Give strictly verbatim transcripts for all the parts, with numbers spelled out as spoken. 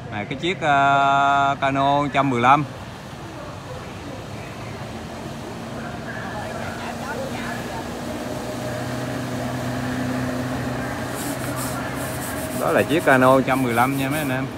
Này cái chiếc uh, cano một trăm mười lăm. Đó là chiếc cano một trăm mười lăm nha mấy anh em.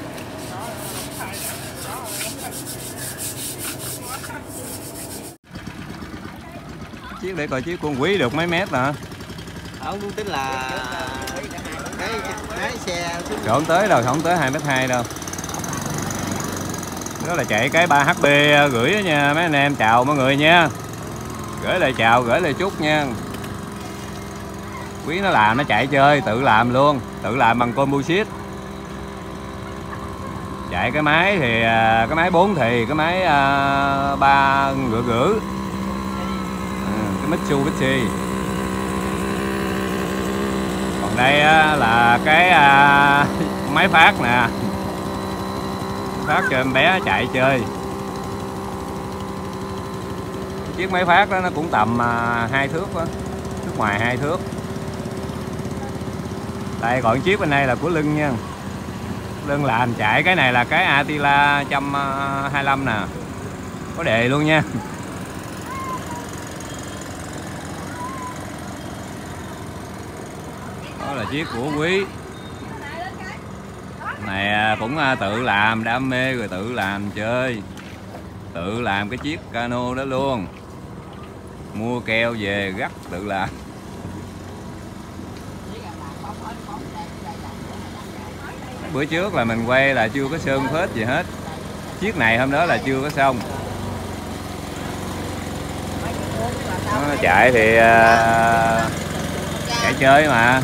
Chiếc để coi chiếc con quý được mấy mét nè. Không tính là cái cái xe không tới đâu, không tới hai mét hai đâu. Đó là chạy cái ba H P gửi đó nha mấy anh em. Chào mọi người nha. Gửi lời chào, gửi lời chúc nha. Quý nó làm, nó chạy chơi, tự làm luôn. Tự làm bằng composite. Chạy cái máy thì cái máy bốn thì cái máy ba ngựa gửi. Cái Mitsubishi. Còn đây là cái máy phát nè. Phát cho em bé chạy chơi. Chiếc máy phát đó nó cũng tầm hai thước đó. Nước ngoài hai thước. Đây còn chiếc bên đây là của lưng nha. Lưng làm chạy cái này là cái Attila một trăm hai mươi lăm nè. Có đề luôn nha. Đó là chiếc của Quý. Này cũng tự làm, đam mê rồi tự làm chơi. Tự làm cái chiếc cano đó luôn. Mua keo về gắt tự làm. Bữa trước là mình quay là chưa có sơn phết gì hết. Chiếc này hôm đó là chưa có xong. Nó chạy thì uh, chạy chơi mà.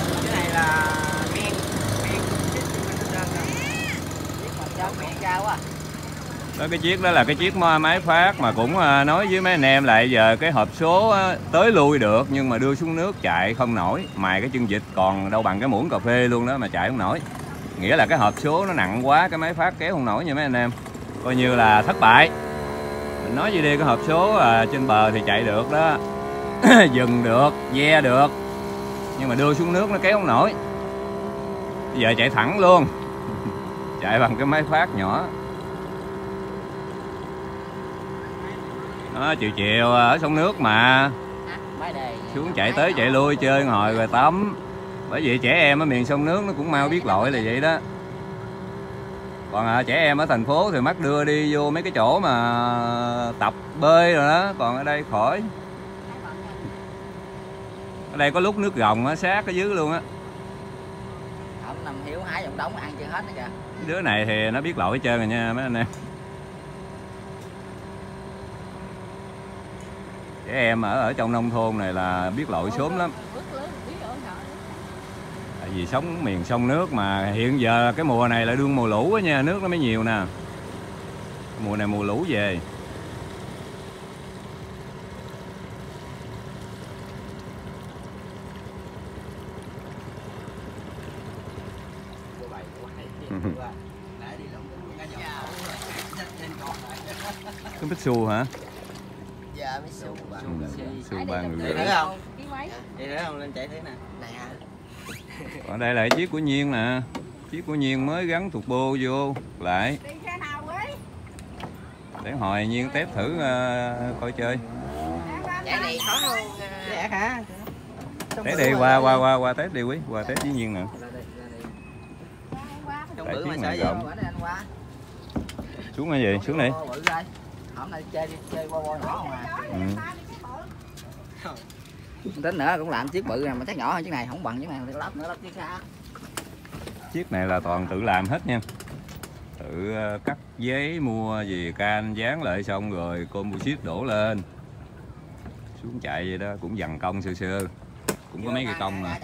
Đó, cái chiếc đó là cái chiếc máy phát mà cũng nói với mấy anh em lại giờ cái hộp số tới lui được nhưng mà đưa xuống nước chạy không nổi. Mài cái chân vịt còn đâu bằng cái muỗng cà phê luôn đó mà chạy không nổi. Nghĩa là cái hộp số nó nặng quá, cái máy phát kéo không nổi nha mấy anh em. Coi như là thất bại. Mình nói gì đi, cái hộp số à, trên bờ thì chạy được đó. Dừng được, ve được. Nhưng mà đưa xuống nước nó kéo không nổi. Bây giờ chạy thẳng luôn. Chạy bằng cái máy phát nhỏ. Đó, chiều chiều ở sông nước mà. Xuống chạy tới chạy lui chơi ngồi rồi tắm. Bởi vì trẻ em ở miền sông nước nó cũng mau biết lội là vậy đó. Còn à, trẻ em ở thành phố thì mắc đưa đi vô mấy cái chỗ mà tập bơi rồi đó. Còn ở đây khỏi. Ở đây có lúc nước gồng á, sát ở dưới luôn á. Ông nằm Hiếu hái giọng đóng ăn chưa hết nữa kìa. Đứa này thì nó biết lội hết trơn rồi nha mấy anh em. Trẻ em ở ở trong nông thôn này là biết lội sớm lắm. Tại vì sống miền sông nước mà hiện giờ cái mùa này là đương mùa lũ á nha, nước nó mới nhiều nè. Mùa này mùa lũ về. Cái Mitsu hả? Dạ Mitsu. Mitsu ba người. Đi nữa không? Đi nữa không lên chạy thế nè. Này à. Còn đây là cái chiếc của Nhiên nè. Chiếc của Nhiên mới gắn turbo vô lại. Để hồi Nhiên test thử uh, coi chơi. Chạy này khó hơn. Dạ hả? Test đi, qua qua qua qua test đi Quý, qua test với Nhiên nè. Tại chiếc này rộng. Xuống cái gì? Xuống đi. Hôm nay chơi chơi qua qua nhỏ mà. Ừ. Tính nữa cũng làm chiếc bự này mà chắc nhỏ hơn chiếc này, không bằng chiếc này, lắp nữa lắp chiếc khác. Chiếc này là toàn tự làm hết nha. Tự cắt giấy mua gì can dán lại xong rồi composite đổ lên. Xuống chạy vậy đó, cũng dằn công sơ sơ. Cũng có mấy cái công nè.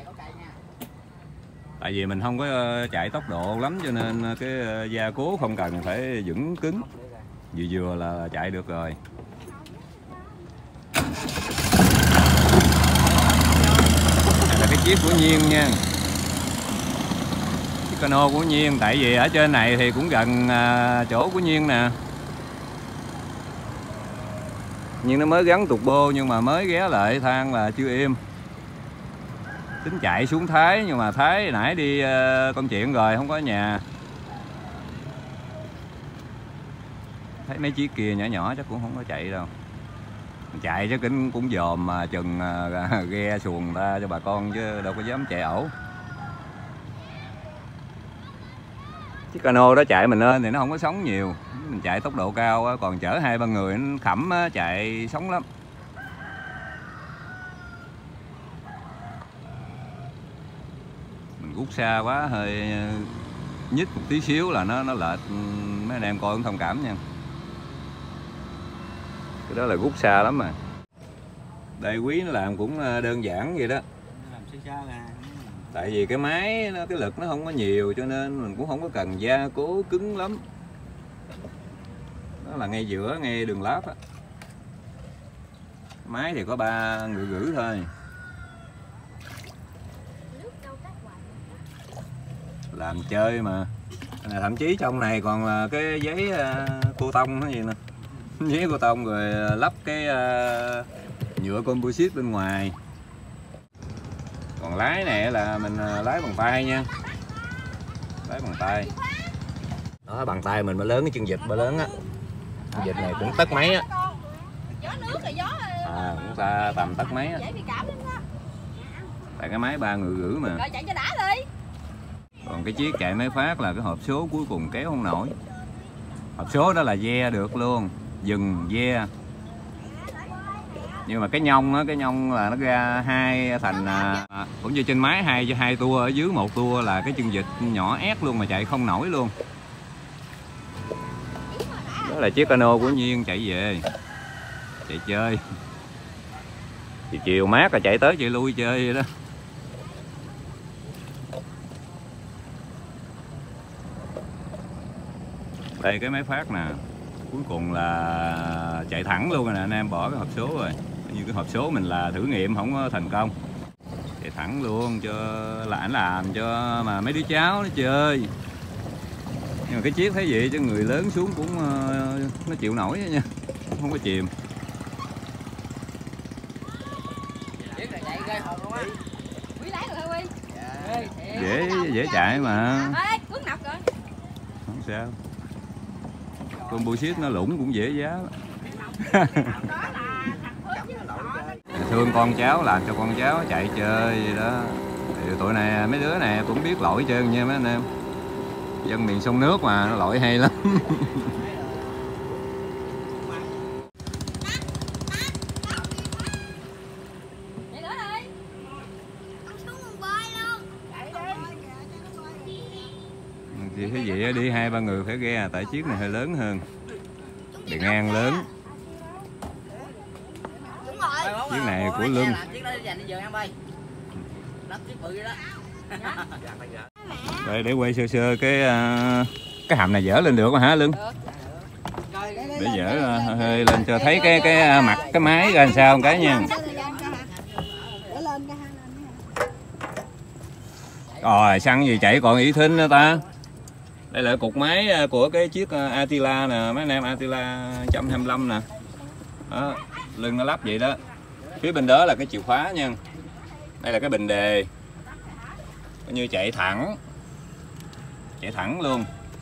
Tại vì mình không có chạy tốc độ lắm cho nên cái gia cố không cần phải vững cứng. Vừa vừa là chạy được rồi. Đây là cái chiếc của Nhiên nha. Chiếc cano của Nhiên. Tại vì ở trên này thì cũng gần chỗ của Nhiên nè. Nhưng nó mới gắn turbo nhưng mà mới ghé lại than là chưa im. Tính chạy xuống Thái nhưng mà Thái nãy đi công chuyện rồi không có nhà. Thấy mấy chiếc kia nhỏ nhỏ chắc cũng không có chạy đâu. Chạy chứ cũng cũng dòm mà chừng ghe xuồng ta cho bà con chứ đâu có dám chạy ẩu. Chiếc cano đó chạy mình lên thì nó không có sóng nhiều, mình chạy tốc độ cao á, còn chở hai ba người nó khẩm á, chạy sóng lắm. Mình rút xa quá hơi nhích một tí xíu là nó nó lệch, mấy anh em coi cũng thông cảm nha. Cái đó là rút xa lắm mà. Đây Quý nó làm cũng đơn giản vậy đó. Tại vì cái máy nó, cái lực nó không có nhiều cho nên mình cũng không có cần gia cố cứng lắm. Đó là ngay giữa, ngay đường láp á. Máy thì có ba người gửi thôi. Làm chơi mà. Này, thậm chí trong này còn là cái giấy uh, cô tông nó gì nè. Giấy cô tông rồi lắp cái uh, nhựa composite bên ngoài. Còn lái này là mình lái bằng tay nha. Lái bằng tay. Đó, bằng tay mình mới lớn cái chân vịt mới lớn á. Chân vịt này cũng tấc mấy á. À, cũng ta tầm tấc mấy á. Tại cái máy ba người rưỡi mà. Còn cái chiếc chạy máy phát là cái hộp số cuối cùng kéo không nổi. Hộp số đó là ve được luôn, dừng ve. Nhưng mà cái nhông á, cái nhông là nó ra hai thành à, cũng như trên máy hai hai tua, ở dưới một tua là cái chân vịt nhỏ ép luôn mà chạy không nổi luôn. Đó là chiếc cano của Nhiên chạy về chạy chơi. Chiều chiều mát là chạy tới chạy lui chơi vậy đó. Đây cái máy phát nè, cuối cùng là chạy thẳng luôn rồi nè anh em, bỏ cái hộp số rồi. Như cái hộp số mình là thử nghiệm không có thành công, chạy thẳng luôn cho là ảnh làm cho mà mấy đứa cháu nó chơi. Nhưng mà cái chiếc thấy vậy cho người lớn xuống cũng nó chịu nổi nha, không có chìm. Dễ dễ chạy mà. Không sao. Composite nó lũng cũng dễ giá. Thương con cháu làm cho con cháu chạy chơi vậy đó. Thì tụi này mấy đứa này cũng biết lội trơn nha mấy anh em. Dân miền sông nước mà nó lội hay lắm. Thì cái gì đi hai ba người phải ghe, tại chiếc này hơi lớn hơn, bề ngang lớn. Chiếc này của Luân. Đây để quay sơ sơ cái cái hầm này dỡ lên được hả Luân? Để dỡ hơi lên cho thấy cái cái mặt cái máy ra làm sao một cái nha. Rồi xăng gì chạy còn ỷ thinh nữa ta. Đây là cục máy của cái chiếc Attila nè mấy anh em, Attila một trăm hai mươi lăm nè. Đó, lưng nó lắp vậy đó. Phía bên đó là cái chìa khóa nha. Đây là cái bình đề. Coi như chạy thẳng. Chạy thẳng luôn.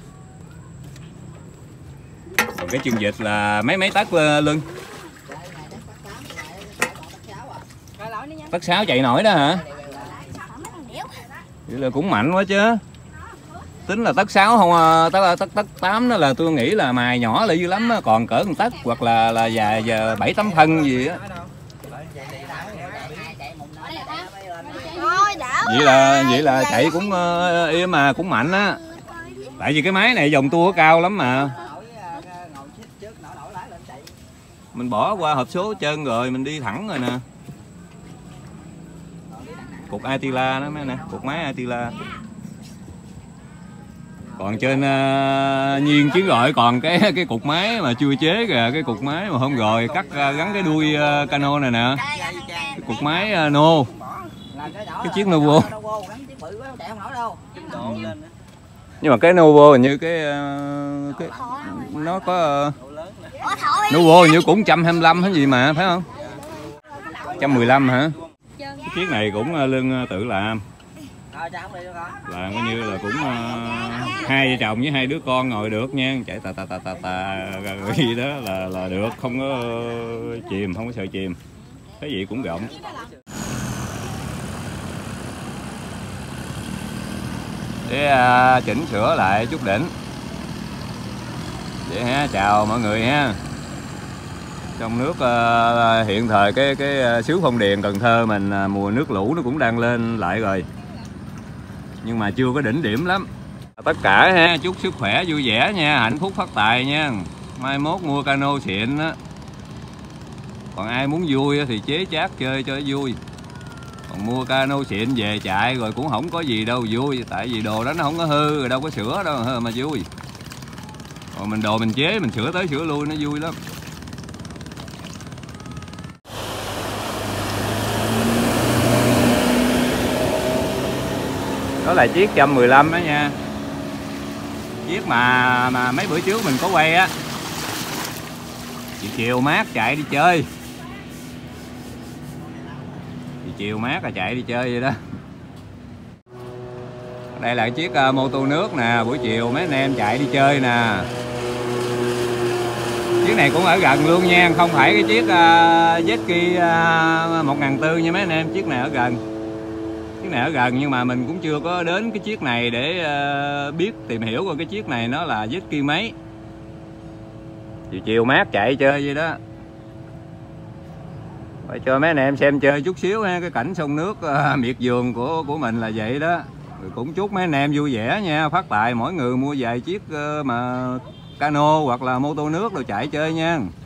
Còn cái chân vịt là mấy mấy tấc lưng. Tấc sáu chạy nổi đó hả? Vậy là cũng mạnh quá chứ. Tính là tấc sáu không, tấc tấc tấc tám đó là tôi nghĩ là mài nhỏ lại dữ lắm đó. Còn cỡ một tấc hoặc là là dài giờ bảy tám phân gì á. Vậy là vậy là chạy cũng uh, im mà cũng mạnh á. Tại vì cái máy này dòng tua cao lắm mà. Mình bỏ qua hộp số trơn rồi mình đi thẳng rồi nè. Cục Attila đó mấy nè, cục máy Attila. Còn trên uh, Nhiên chiến gọi còn cái cái cục máy mà chưa chế kìa, cái cục máy mà không rồi cắt uh, gắn cái đuôi uh, cano này nè. Cái cục máy uh, nô. Cái chiếc Novo. Nhưng mà cái Novo hình như cái, uh, cái nó có uh, Novo hình như cũng một trăm hai mươi lăm hay gì mà phải không? một trăm mười lăm hả? Cái chiếc này cũng uh, Lương tự làm. Ờ, sao không đi nữa con? Là coi như là cũng uh, hai vợ chồng với hai đứa con ngồi được nha, chạy tà tà tà tà tà rồi gì đó là là được, không có uh, chìm, không có sợ chìm, cái gì cũng rộng. Để uh, chỉnh sửa lại chút đỉnh. Vậy ha, chào mọi người ha. Trong nước uh, hiện thời cái cái xứ Phong Điền Cần Thơ mình uh, mùa nước lũ nó cũng đang lên lại rồi, nhưng mà chưa có đỉnh điểm lắm. Tất cả ha, chúc sức khỏe vui vẻ nha, hạnh phúc phát tài nha. Mai mốt mua cano xịn á. Còn ai muốn vui thì chế chát chơi cho vui. Còn mua cano xịn về chạy rồi cũng không có gì đâu vui, tại vì đồ đó nó không có hư, rồi đâu có sửa đâu mà vui. Còn mình đồ mình chế mình sửa tới sửa lui nó vui lắm. Đó là chiếc một trăm mười lăm đó nha. Chiếc mà mà mấy bữa trước mình có quay á. Chiều chiều mát chạy đi chơi. Chiều chiều mát là chạy đi chơi vậy đó. Đây là chiếc uh, mô tô nước nè, buổi chiều mấy anh em chạy đi chơi nè. Chiếc này cũng ở gần luôn nha, không phải cái chiếc uh, Zetki uh, một nghìn bốn trăm nha mấy anh em, chiếc này ở gần. Chiếc này ở gần nhưng mà mình cũng chưa có đến cái chiếc này để uh, biết tìm hiểu coi cái chiếc này nó là Zetki mấy. Chiều chiều mát chạy chơi vậy đó. Để cho mấy anh em xem chơi chút xíu ha, cái cảnh sông nước uh, miệt vườn của của mình là vậy đó. Rồi cũng chúc mấy anh em vui vẻ nha, phát tài mỗi người mua vài chiếc uh, mà cano hoặc là mô tô nước rồi chạy chơi nha.